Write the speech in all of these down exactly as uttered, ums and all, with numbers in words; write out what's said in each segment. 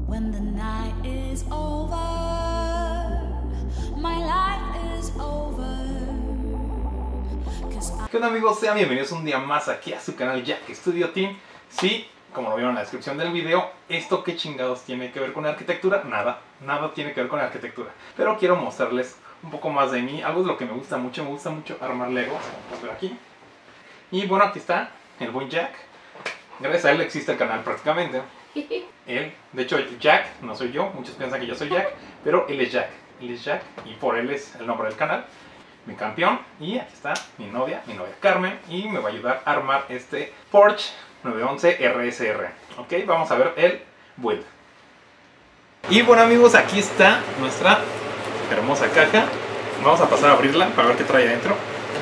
When the night is over, my life is over. ¿Qué onda, amigos? Sean bienvenidos un día más aquí a su canal Jack Studio Team. Sí, como lo vieron en la descripción del video, ¿esto qué chingados tiene que ver con la arquitectura? Nada, nada tiene que ver con la arquitectura. Pero quiero mostrarles un poco más de mí, algo de lo que me gusta mucho. Me gusta mucho armar Legos, como pueden ver aquí. Y bueno, aquí está el buen Jack. Gracias a él existe el canal prácticamente. Él, de hecho Jack, no soy yo, muchos piensan que yo soy Jack, pero él es Jack, él es Jack y por él es el nombre del canal, mi campeón. Y aquí está mi novia, mi novia Carmen, y me va a ayudar a armar este Porsche nueve once R S R. Ok, vamos a ver el build. Y bueno, amigos, aquí está nuestra hermosa caja. Vamos a pasar a abrirla para ver qué trae adentro.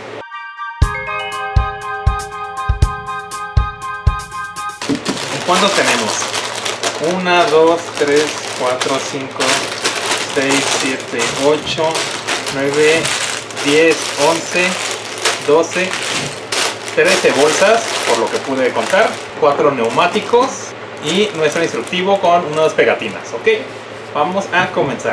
¿Cuántos tenemos? uno, dos, tres, cuatro, cinco, seis, siete, ocho, nueve, diez, once, doce, trece bolsas, por lo que pude contar, cuatro neumáticos y nuestro instructivo con unas pegatinas. Ok, vamos a comenzar.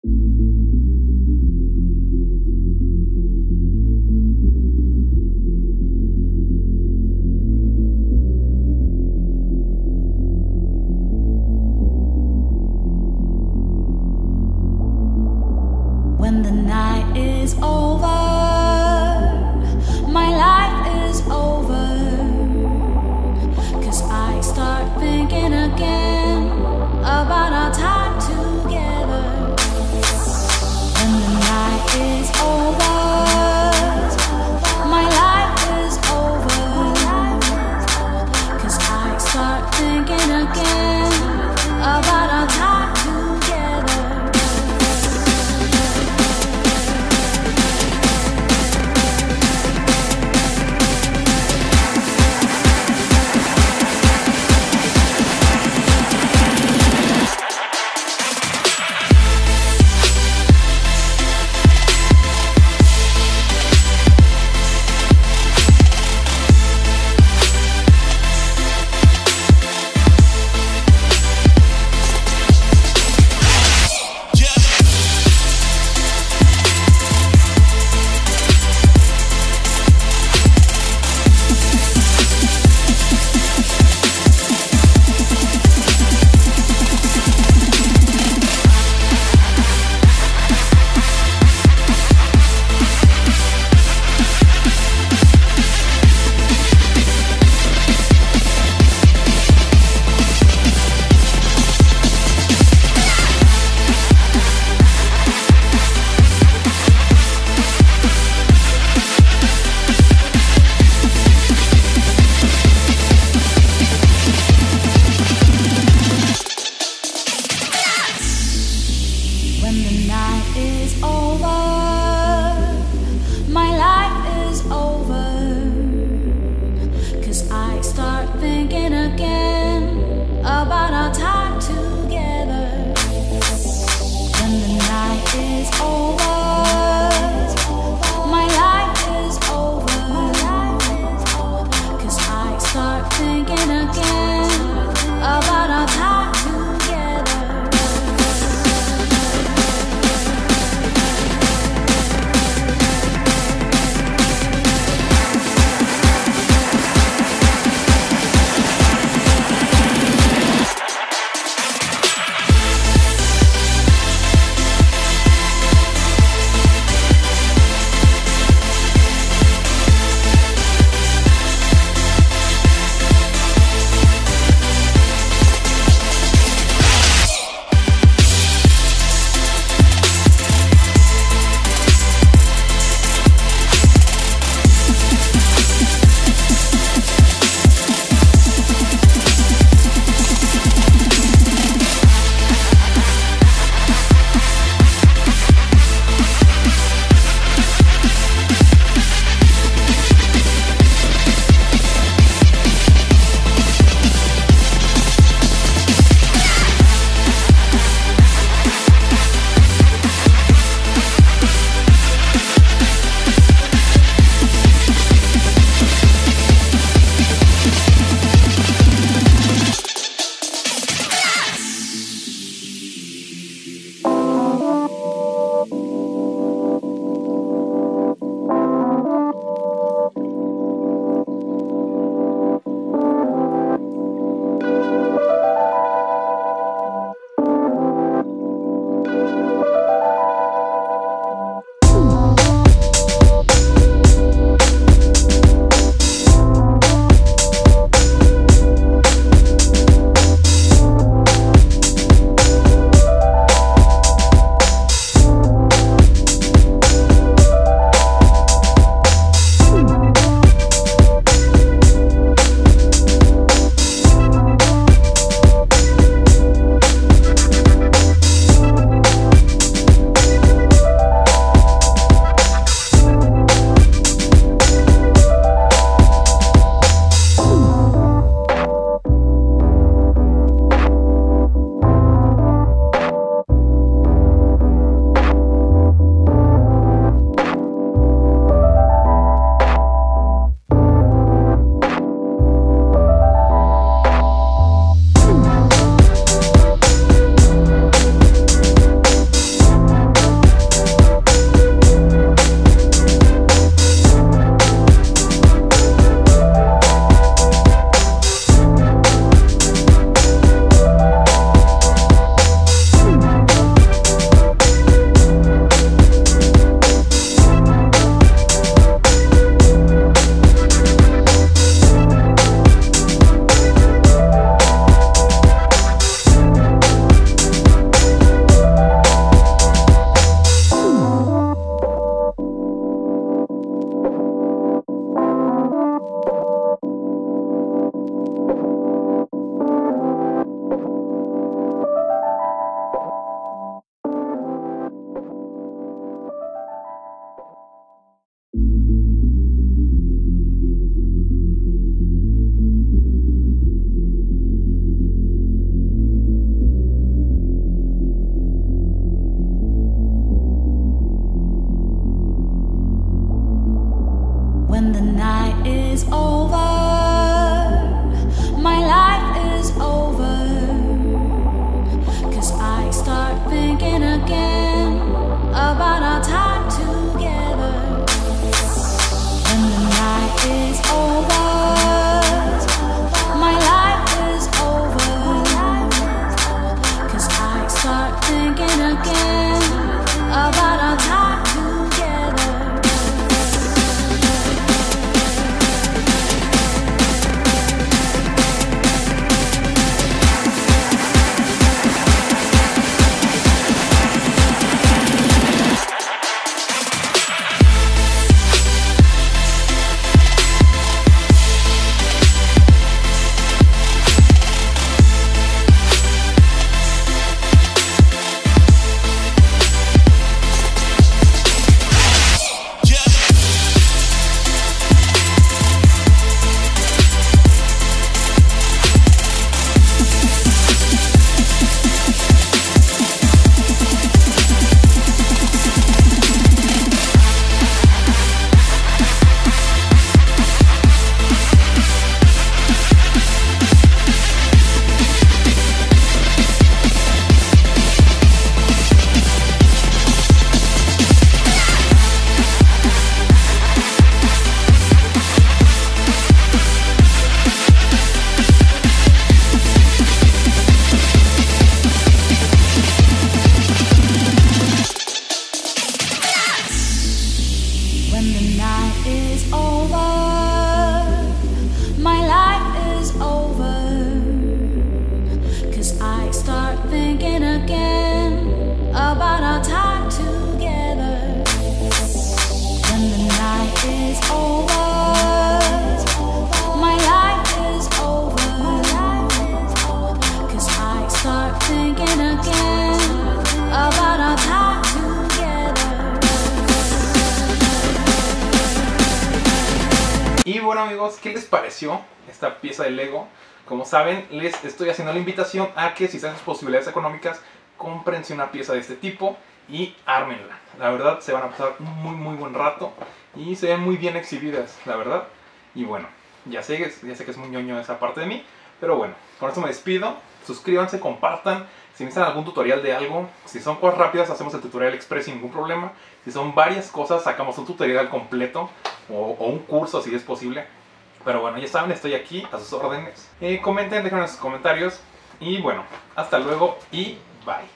When the night is over, my life is over. 'Cause I start thinking again about our time together. When the night is over, my life is over. 'Cause I start thinking again about our time together. 'Cause I start thinking again about our time together. When the night is over, my life is over. 'Cause I start thinking again about our time together. Y bueno amigos, ¿qué les pareció esta pieza de Lego? Como saben, les estoy haciendo la invitación a que si están en sus posibilidades económicas, cómprense una pieza de este tipo y ármenla. La verdad, se van a pasar un muy muy buen rato y se ven muy bien exhibidas, la verdad. Y bueno, ya sé, ya sé que es muy ñoño esa parte de mí, pero bueno, con esto me despido. Suscríbanse, compartan. Si necesitan algún tutorial de algo, si son cosas rápidas, hacemos el tutorial express sin ningún problema. Si son varias cosas, sacamos un tutorial completo o, o un curso si es posible. Pero bueno, ya saben, estoy aquí a sus órdenes. Eh, comenten, déjenme en sus comentarios. Y bueno, hasta luego y bye.